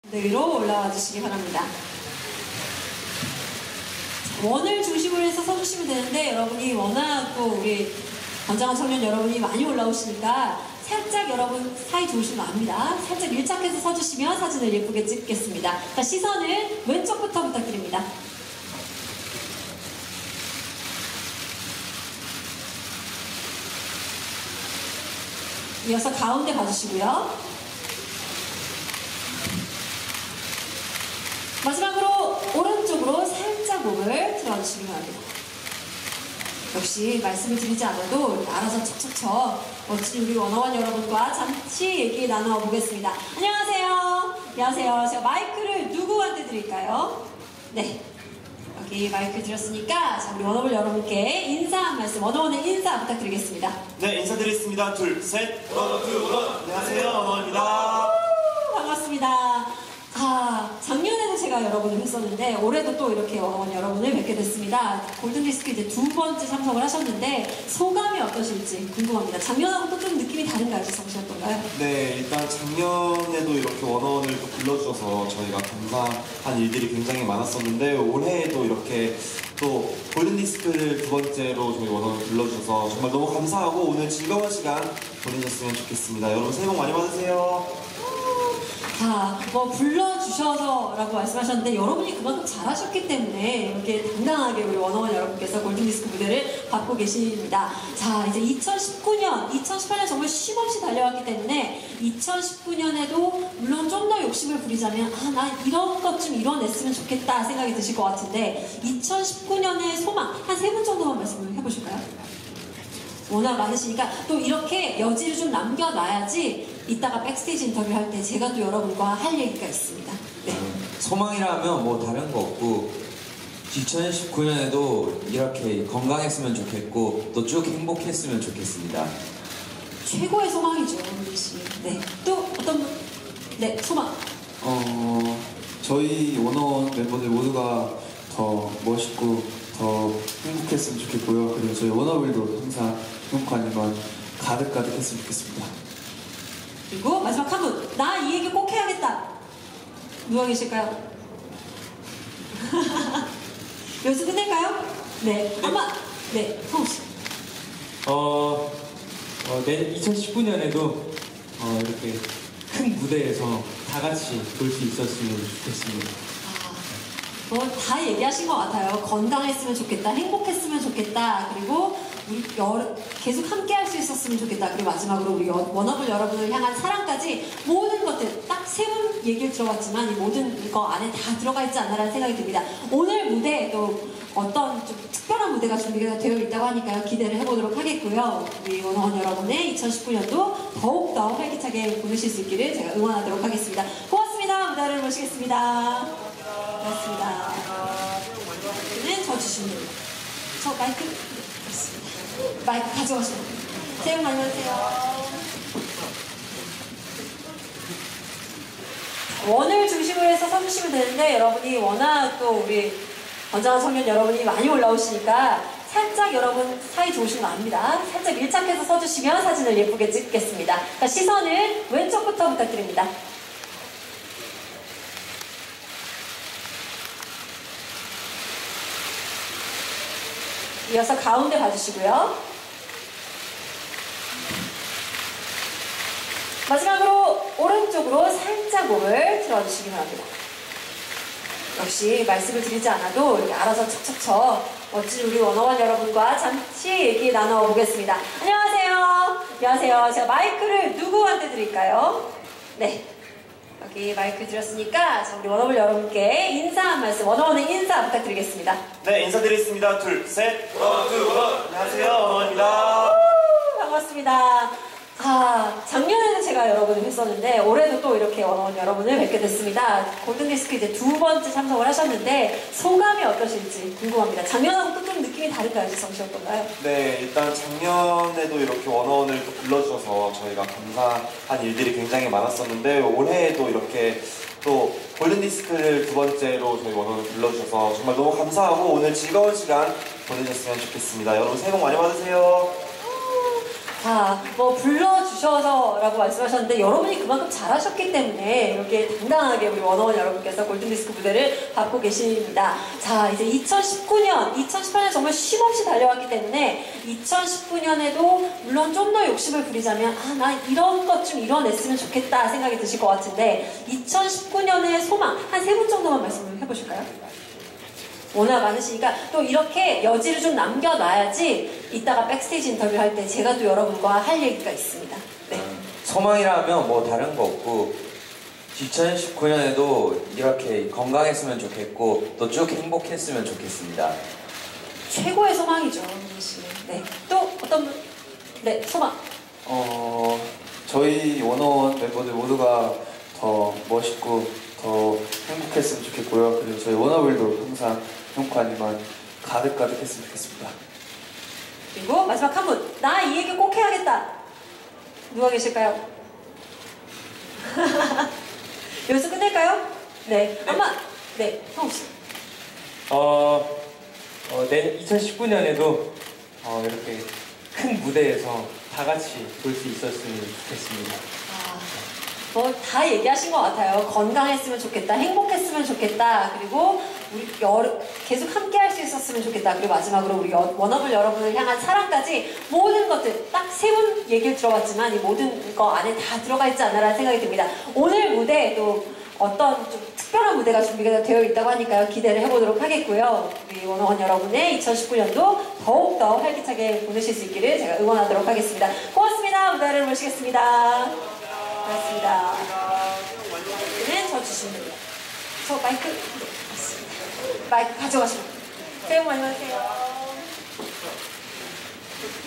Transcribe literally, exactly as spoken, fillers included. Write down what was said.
무대 위로 올라와 주시기 바랍니다. 원을 중심으로 해서 서주시면 되는데 여러분이 워낙 또 우리 건장한 청년 여러분이 많이 올라오시니까 살짝 여러분 사이 좋으시면 압니다. 살짝 밀착해서 서주시면 사진을 예쁘게 찍겠습니다. 자, 시선은 왼쪽부터 부탁드립니다. 이어서 가운데 봐주시고요. 마지막으로 오른쪽으로 살짝 몸을 들어주시기 바랍니다. 역시 말씀을 드리지 않아도 알아서 척척척 멋진 우리 원어원 여러분과 잠시 얘기 나눠보겠습니다. 안녕하세요. 안녕하세요. 제가 마이크를 누구한테 드릴까요? 네. 여기 마이크 드렸으니까 자, 우리 원어원 여러분께 인사 한 말씀, 원어원의 인사 부탁드리겠습니다. 네, 인사드리겠습니다. 둘, 셋. 원어, 둘, 원어. 안녕하세요. 원어원입니다. 반갑습니다. 아, 작년에도 제가 여러분을 뵀었는데 올해도 또 이렇게 원어원 여러분을 뵙게 됐습니다. 골든디스크 이제 두 번째 참석을 하셨는데 소감이 어떠실지 궁금합니다. 작년하고 또 좀 느낌이 다른가요? 정씨 어떤가요? 네, 일단 작년에도 이렇게 원어원을 또 불러주셔서 저희가 감사한 일들이 굉장히 많았었는데 올해에도 이렇게 또 골든디스크를 두 번째로 저희 원어원을 불러주셔서 정말 너무 감사하고 오늘 즐거운 시간 보내셨으면 좋겠습니다. 여러분 새해 복 많이 받으세요. 자, 뭐 불러주셔서 라고 말씀하셨는데 여러분이 그만큼 잘하셨기 때문에 이렇게 당당하게 우리 원어원 여러분께서 골든디스크 무대를 받고 계십니다. 자, 이제 이천십구 년, 이천십팔 년 정말 쉼없이 달려왔기 때문에 이천십구 년에도 물론 좀 더 욕심을 부리자면 아, 나 이런 것 좀 이뤄냈으면 좋겠다 생각이 드실 것 같은데 이천십구 년의 소망 한 세 분 정도만 말씀을 해보실까요? 워낙 많으시니까 또 이렇게 여지를 좀 남겨놔야지 이따가 백스테이지 인터뷰 할 때 제가 또 여러분과 할 얘기가 있습니다. 네. 소망이라면 뭐 다른 거 없고 이천십구 년에도 이렇게 건강했으면 좋겠고 또 쭉 행복했으면 좋겠습니다. 최고의 소망이죠, 우리 씨. 네. 또 어떤 분? 네, 소망. 어, 저희 원어원 멤버들 모두가 더 멋있고 더 행복했으면 좋겠고요. 그리고 저희 원어블도 항상 행복한 일만 가득가득 했으면 좋겠습니다. 그리고 마지막 한 분. 나 이 얘기 꼭 해야겠다. 누가 계실까요? 여기서 끝낼까요? 네. 아마, 네. 성우씨. 어, 어, 내 이천십구 년에도 어, 이렇게 큰 무대에서 다 같이 볼 수 있었으면 좋겠습니다. 뭐 다 얘기하신 것 같아요. 건강했으면 좋겠다, 행복했으면 좋겠다, 그리고 우리 여러, 계속 함께 할 수 있었으면 좋겠다. 그리고 마지막으로 우리 원어블 여러분을 향한 사랑까지 모든 것들 딱 세 분 얘기를 들어봤지만 이 모든 거 안에 다 들어가 있지 않나라는 생각이 듭니다. 오늘 무대도 어떤 좀 특별한 무대가 준비가 되어 있다고 하니까요. 기대를 해보도록 하겠고요. 우리 원어원 여러분의 이천십구 년도 더욱더 활기차게 보내실 수 있기를 제가 응원하도록 하겠습니다. 고맙습니다. 무대를 모시겠습니다. 고맙습니다. 는 저 주시면 됩니다. 저 마이크 있습니다. 마이크 가져가시면 됩니다. 새해 복 많이 받으세요. 원을 중심으로 해서 서주시면 되는데 여러분이 워낙 또 우리 건장한 청년 여러분이 많이 올라오시니까 살짝 여러분 사이 좋으시면 압니다. 살짝 밀착해서 서주시면 사진을 예쁘게 찍겠습니다. 자, 시선은 왼쪽부터 부탁드립니다. 이어서 가운데 봐주시고요. 마지막으로 오른쪽으로 살짝 몸을 들어주시기 바랍니다. 역시 말씀을 드리지 않아도 이렇게 알아서 척척척 멋진 우리 원어원 여러분과 잠시 얘기 나눠보겠습니다. 안녕하세요. 안녕하세요. 제가 마이크를 누구한테 드릴까요? 네. 여기 마이크 드렸으니까 자, 우리 원어원 여러분께 인사 한 말씀, 원어원의 인사 부탁드리겠습니다. 네, 인사드리겠습니다. 둘, 셋. 원어, 둘, 원어. 안녕하세요. 원어원입니다. 반갑습니다. 아, 작년에는 제가 여러분을 뵀었는데 올해도 또 이렇게 원어원 여러분을 뵙게 됐습니다. 골든디스크 이제 두 번째 참석을 하셨는데 소감이 어떠실지 궁금합니다. 작년하고 또 좀 느낌이 다른가요? 정씨 어떤가요? 네, 일단 작년에도 이렇게 원어원을 또 불러주셔서 저희가 감사한 일들이 굉장히 많았었는데 올해에도 이렇게 또 골든디스크를 두 번째로 저희 원어원을 불러주셔서 정말 너무 감사하고 오늘 즐거운 시간 보내셨으면 좋겠습니다. 여러분 새해 복 많이 받으세요. 자, 뭐 불러주셔서라고 말씀하셨는데 여러분이 그만큼 잘하셨기 때문에 이렇게 당당하게 우리 워너원 여러분께서 골든디스크 무대를 받고 계십니다. 자, 이제 이천십구 년, 이천십팔 년 정말 쉼없이 달려왔기 때문에 이천십구 년에도 물론 좀 더 욕심을 부리자면 아, 나 이런 것 좀 이뤄냈으면 좋겠다 생각이 드실 것 같은데 이천십구 년의 소망 한 세 분 정도만 말씀을 해보실까요? 워낙 많으시니까 또 이렇게 여지를 좀 남겨놔야지 이따가 백스테이지 인터뷰 할 때 제가 또 여러분과 할 얘기가 있습니다. 네. 소망이라면 뭐 다른 거 없고 이천십구 년에도 이렇게 건강했으면 좋겠고 또 쭉 행복했으면 좋겠습니다. 최고의 소망이죠, 민희 씨. 네. 또 어떤 분? 네, 소망. 어, 저희 워너원 멤버들 모두가 더 멋있고 더 행복했으면 좋겠고요. 그리고 저희 워너블도 항상 행복하지만 가득가득했으면 좋겠습니다. 그리고 마지막 한 분. 나 이 얘기 꼭 해야겠다. 누가 계실까요? 여기서 끝낼까요? 네. 아마, 네, 성욱 씨. 어, 어, 내 이천십구 년에도 어, 이렇게 큰 무대에서 다 같이 볼 수 있었으면 좋겠습니다. 뭐 다 얘기하신 것 같아요. 건강했으면 좋겠다, 행복했으면 좋겠다, 그리고 우리 여러, 계속 함께 할 수 있었으면 좋겠다. 그리고 마지막으로 우리 여, 워너블 여러분을 향한 사랑까지 모든 것들 딱 세 분 얘기를 들어봤지만 이 모든 거 안에 다 들어가 있지 않나라는 생각이 듭니다. 오늘 무대에도 어떤 좀 특별한 무대가 준비가 되어 있다고 하니까요. 기대를 해보도록 하겠고요. 우리 워너원 여러분의 이천십구 년도 더욱더 활기차게 보내실 수 있기를 제가 응원하도록 하겠습니다. 고맙습니다. 무대를 모시겠습니다. 고맙습니다. 마이크는 저 주시면 됩니다. 저 마이크, 네, 맞습니다. 마이크 가져가시면 됩니다. 새해 복 많이 받으세요.